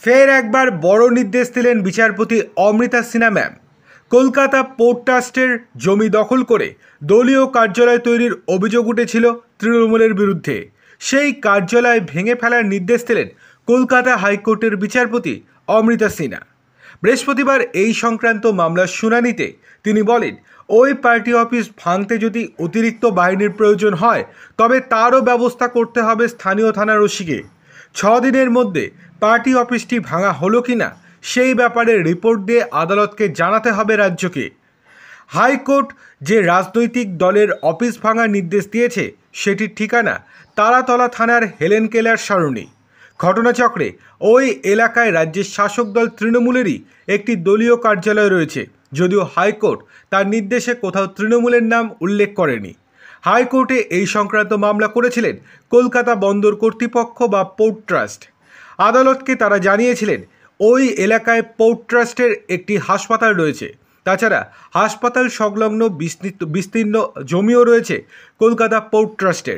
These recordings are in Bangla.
ফের একবার বড় নির্দেশ দিলেন বিচারপতি অমৃতা সিনহা ম্যাম। কলকাতা পোর্ট ট্রাস্টের জমি দখল করে দলীয় কার্যালয় তৈরির অভিযোগ উঠেছিল তৃণমূলের বিরুদ্ধে। সেই কার্যালয় ভেঙে ফেলার নির্দেশ দিলেন কলকাতা হাইকোর্টের বিচারপতি অমৃতা সিনহা। বৃহস্পতিবার এই সংক্রান্ত মামলার শুনানিতে তিনি বলেন, ওই পার্টি অফিস ভাঙতে যদি অতিরিক্ত বাহিনীর প্রয়োজন হয় তবে তারও ব্যবস্থা করতে হবে স্থানীয় থানার ওসিকে। 6 দিনের মধ্যে পার্টি অফিসটি ভাঙা হলো কিনা সেই ব্যাপারে রিপোর্ট দিয়ে আদালতকে জানাতে হবে রাজ্যকে। হাইকোর্ট যে রাজনৈতিক দলের অফিস ভাঙার নির্দেশ দিয়েছে সেটির ঠিকানা তারাতলা থানার হেলেন কেলার সরণি। ঘটনাচক্রে ওই এলাকায় রাজ্যের শাসক দল তৃণমূলেরই একটি দলীয় কার্যালয় রয়েছে, যদিও হাইকোর্ট তার নির্দেশে কোথাও তৃণমূলের নাম উল্লেখ করেনি। হাইকোর্টে এই সংক্রান্ত মামলা করেছিলেন কলকাতা বন্দর কর্তৃপক্ষ বা পোর্ট ট্রাস্ট। আদালতকে তারা জানিয়েছিলেন ওই এলাকায় পোর্ট ট্রাস্টের একটি হাসপাতাল রয়েছে, তাছাড়া হাসপাতাল সংলগ্ন বিস্তীর্ণ জমিও রয়েছে কলকাতা পোর্ট ট্রাস্টের।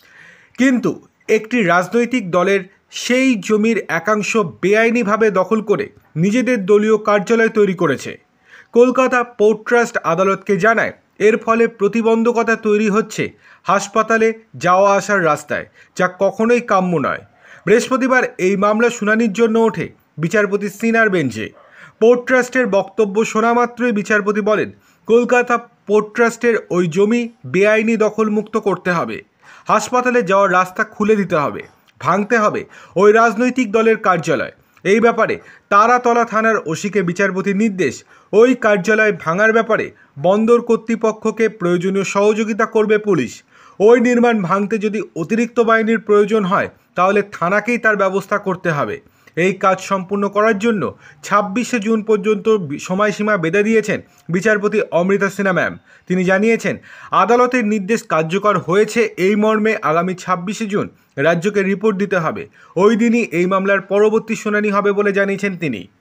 কিন্তু একটি রাজনৈতিক দলের সেই জমির একাংশ বেআইনিভাবে দখল করে নিজেদের দলীয় কার্যালয় তৈরি করেছে। কলকাতা পোর্ট ট্রাস্ট আদালতকে জানায় এর ফলে প্রতিবন্ধকতা তৈরি হচ্ছে হাসপাতালে যাওয়া আসার রাস্তায়, যা কখনোই কাম্য নয়। বৃহস্পতিবার এই মামলা শুনানির জন্য ওঠে বিচারপতি সিনহার বেঞ্চে। পোর্ট ট্রাস্টের বক্তব্য শোনা মাত্রই বিচারপতি বলেন, কলকাতা পোর্ট ট্রাস্টের ওই জমি বেআইনি দখলমুক্ত করতে হবে, হাসপাতালে যাওয়ার রাস্তা খুলে দিতে হবে, ভাঙতে হবে ওই রাজনৈতিক দলের কার্যালয়। এই ব্যাপারে তারাতলা থানার ওসিকে বিচারপতির নির্দেশ, ওই কার্যালয় ভাঙার ব্যাপারে বন্দর কর্তৃপক্ষকে প্রয়োজনীয় সহযোগিতা করবে পুলিশ। ওই নির্মাণ ভাঙতে যদি অতিরিক্ত বাহিনীর প্রয়োজন হয় তাহলে থানাকেই তার ব্যবস্থা করতে হবে। এই কাজ সম্পূর্ণ করার জন্য 26শে জুন পর্যন্ত সময়সীমা বেঁধে দিয়েছেন বিচারপতি অমৃতা সিনহা ম্যাম। তিনি জানিয়েছেন, আদালতের নির্দেশ কার্যকর হয়েছে এই মর্মে আগামী 26শে জুন রাজ্যকে রিপোর্ট দিতে হবে। ওই দিনই এই মামলার পরবর্তী শুনানি হবে বলে জানিয়েছেন তিনি।